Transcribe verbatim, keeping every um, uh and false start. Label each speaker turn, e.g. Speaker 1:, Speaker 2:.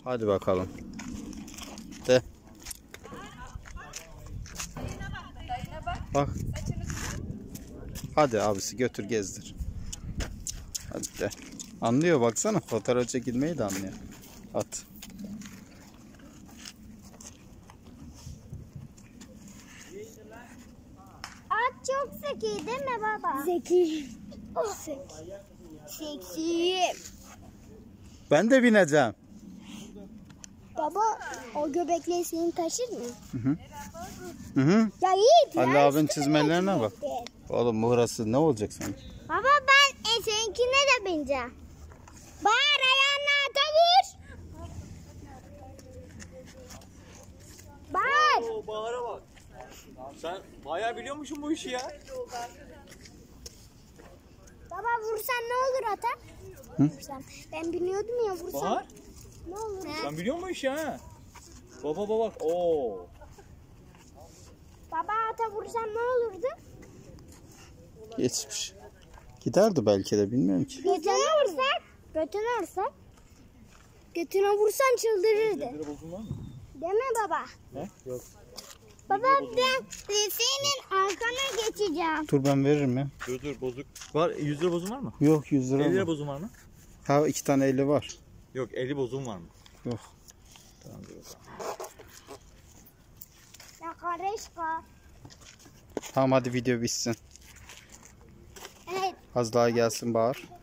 Speaker 1: Hadi bakalım. De. Bak. Hadi abisi götür gezdir. Hadi de. Anlıyor baksana, fotoğraf çekilmeyi de anlıyor. At.
Speaker 2: At çok zeki değil mi baba? Zeki. Zeki. Zeki.
Speaker 1: Ben de bineceğim.
Speaker 2: Baba o göbekli seni taşır mı?
Speaker 1: Hı hı. Hı hı.
Speaker 2: Ya Yiğit ya.
Speaker 1: Ali abinin çizmelerine bak. Oğlum burası ne olacak sanki?
Speaker 2: Baba ben e, seninkine de bineceğim. Bağır ayağına ata vur. Bağır.
Speaker 3: Oo, bağıra bak. Sen bayağı biliyormuşsun bu işi ya.
Speaker 2: Baba vursan ne olur ata?
Speaker 1: Hı?
Speaker 2: Vursan. Ben biliyordum ya vursan.
Speaker 3: Bahar.
Speaker 2: Ne olur?
Speaker 3: Sen biliyor musun bu işi ha? Baba baba bak. Oo.
Speaker 2: Baba ata vursan ne olurdu?
Speaker 1: Geçmiş. Giderdi belki de, bilmiyorum ki.
Speaker 2: Götüne vursak? Götüne vursak? Götüne vursan çıldırırdı.
Speaker 3: Gözleri bozun var mı?
Speaker 2: Değil mi baba?
Speaker 3: He? Yok.
Speaker 2: Baba ben senin arkana geçeceğim.
Speaker 1: Dur ben veririm ya.
Speaker 3: Dur dur bozuk. Var yüz lira bozun var mı?
Speaker 1: Yok yüz lira
Speaker 3: elli lira
Speaker 1: mı?
Speaker 3: bozun var mı?
Speaker 1: Ha iki tane elli var.
Speaker 3: Yok elli bozun var mı?
Speaker 1: Yok.
Speaker 3: Tamam dur bakalım.
Speaker 2: Ya karışka.
Speaker 1: Tamam hadi video bitsin.
Speaker 2: Evet.
Speaker 1: Az daha gelsin Bahar.